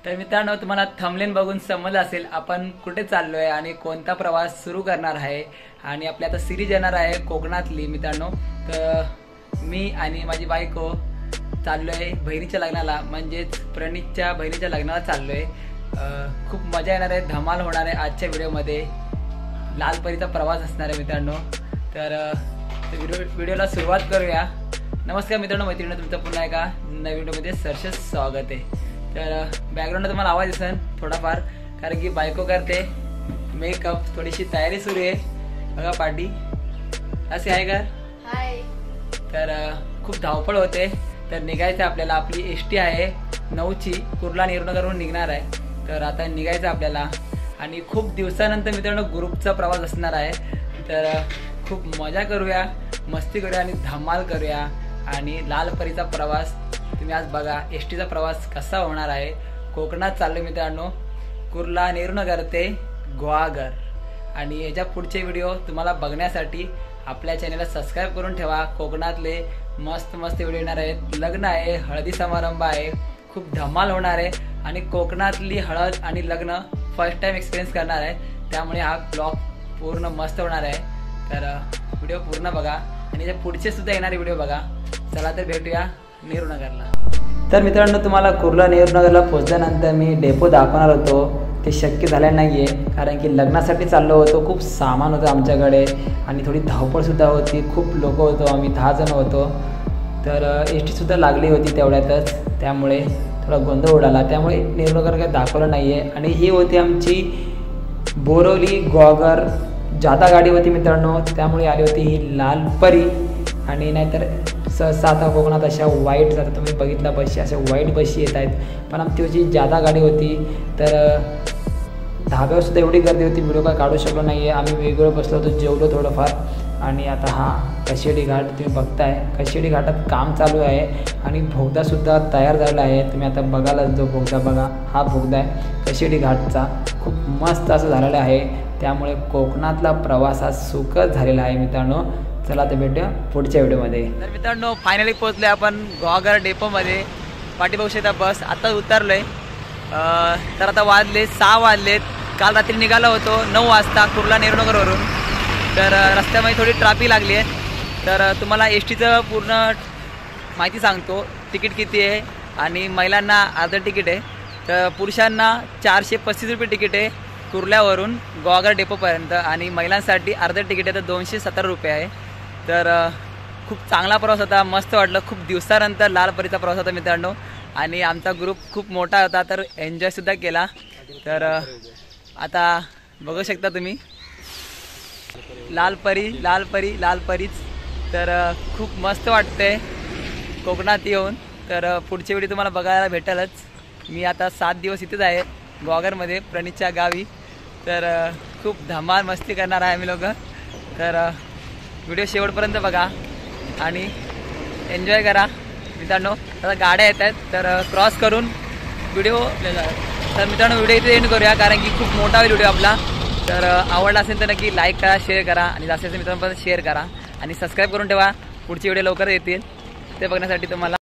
तर मित्रांनो, तुम्हाला थंबनेल बघून समजलं असेल आपण कुठे चाललोय आणि कोणता प्रवास सुरू करणार आहे। आणि आपली आता सिरीज येणार आहे कोकणातली मित्रांनो। तर मी आणि माझी बायको चाललोय बहिणीच्या लग्नाला, म्हणजेच प्रणीतच्या बहिणीच्या लग्नाला चाललोय। खूप मजा येणार आहे, धमाल होणार आहे आजच्या व्हिडिओमध्ये। लालपरीचा प्रवास असणार आहे मित्रांनो। तर व्हिडिओला सुरुवात करूया। नमस्कार मित्रांनो, मैत्रिणी, तुमचं पुन्हा एका नवीन व्हिडिओमध्ये सहर्ष स्वागत आहे। तर बॅकग्राऊंडला तुम्हाला आवाज दिसेल थोडाफार, कारण की बायको करते मेकअप, थोडीशी तयारी सुरू आहे बघा। पार्टी असे आहे का? हाय। तर खूप धावपळ होते, तर निघायचं आपल्याला। आपली एसटी आहे 9ची, कुर्ला नेहरूनगरहून निघणार आहे। तर आता निघायचं आपल्याला आणि खूप दिवसानंतर मित्रांनो ग्रुपचा प्रवास असणार आहे। तर खूप मजा करूया, मस्ती करूया आणि धमाल करूया। आणि लालपरीचा प्रवास तुम्ही आज बघा, एसटीचा प्रवास कसा होणार आहे। कोकणात चाललो मित्रांनो, कुर्ला नेहरूनगर ते गुहागर। आणि याच्या पुढचे व्हिडिओ तुम्हाला बघण्यासाठी आपल्या चॅनलला सबस्क्राईब करून ठेवा। कोकणातले मस्त मस्त व्हिडिओ येणार आहेत। लग्न आहे, हळदी समारंभ आहे, खूप धमाल होणार आहे। आणि कोकणातली हळद आणि लग्न फर्स्ट टाइम एक्सपिरियन्स करणार आहे, त्यामुळे हा ब्लॉग पूर्ण मस्त होणार आहे। तर व्हिडिओ पूर्ण बघा आणि याच्या पुढचे सुद्धा येणारे व्हिडिओ बघा। चला तर भेटूया नेहरूनगरला। तर मित्रांनो, तुम्हाला कुर्ला नेहरूनगरला पोहोचल्यानंतर मी डेपो दाखवणार होतो, ते शक्य झालं नाही आहे, कारण की लग्नासाठी चाललो होतो। खूप सामान होतं आमच्याकडे आणि थोडी धावपळसुद्धा होती, खूप लोक होतो, आम्ही 10 जण होतो। तर एसटीसुद्धा लागली होती तेवढ्यातच, त्यामुळे थोडा गोंधळ उडाला, त्यामुळे नेहरूनगर काही दाखवलं नाही आहे। आणि ही होती आमची बोरवली गुहागर जादा गाडी होती मित्रांनो, त्यामुळे आली होती ही लालपरी। आणि नाहीतर सहसा आता कोकणात अशा वाईट जातात, तुम्ही बघितला बशी, अशा वाईट बशी येत आहेत, पण आमची जी जादा गाडी होती। तर धाब्यावर सुद्धा एवढी गर्दी होती, व्हिडिओ काय काढू शकलो नाही आहे। आम्ही वेगवेगळं बसलो होतो, जेवलो थोडंफार। आणि आता हा कशेडी घाट तुम्ही बघताय, कशेडी घाटात काम चालू आहे आणि बोगदासुद्धा तयार झालेला आहे। तुम्ही आता बघायला जो बोगदा बघा, हा बोगदा आहे कशेडी घाटचा, खूप मस्त असं झालेलं आहे। त्यामुळे कोकणातला प्रवास हा सुखद झालेला आहे मित्रांनो। चला तर भेटूया पुढच्या व्हिडिओमध्ये। तर मित्रांनो, फायनली पोहोचलोय आपण गुहागर डेपोमध्ये। पाठी बघू शकता बस आता उतरलोय। तर आता वाजले 6 वाजलेत। काल रात्री निघालो होतो 9 वाजता कुर्ला नेहरूनगरवरून। तर रस्त्यामध्ये थोडी ट्रॅफिक लागली आहे। तर तुम्हाला एसटीचं पूर्ण माहिती सांगतो, तिकीट किती आहे। आणि महिलांना अर्ध तिकीट आहे, तर पुरुषांना 435 रुपये तिकीट आहे कुर्ल्यावरून गुहागर डेपोपर्यंत, आणि महिलांसाठी अर्ध तिकीट आहे तर 270 रुपये आहे। तर खूप चांगला प्रवास होता, मस्त वाटलं। खूप दिवसानंतर लालपरीचा प्रवास होता मित्रांनो, आणि आमचा ग्रुप खूप मोठा होता, तर एन्जॉयसुद्धा केला। तर आता बघू शकता तुम्ही, लालपरी लालपरी लालपरीच। तर खूप मस्त वाटतंय कोकणात येऊन। तर पुढची व्हिडिओ तुम्हाला बघायला भेटेलच। मी आता 7 दिवस इथेच आहे गुहागरमध्ये, प्रणीतच्या गावी। तर खूप धमाल मस्ती करणार आहे आम्ही लोक। तर व्हिडिओ शेवटपर्यंत बघा आणि एन्जॉय करा मित्रांनो। आता गाड्या येत आहेत, तर क्रॉस करून व्हिडिओ। तर मित्रांनो, व्हिडिओ इथे एंड करूया, कारण की खूप मोठा होईल व्हिडिओ आपला। तर आवडला असेल तर नक्की लाईक करा, शेअर करा, आणि जास्तीत जास्त मित्रांपर्यंत शेअर करा आणि सबस्क्राईब करून ठेवा। पुढची व्हिडिओ लवकर येतील ते बघण्यासाठी तुम्हाला।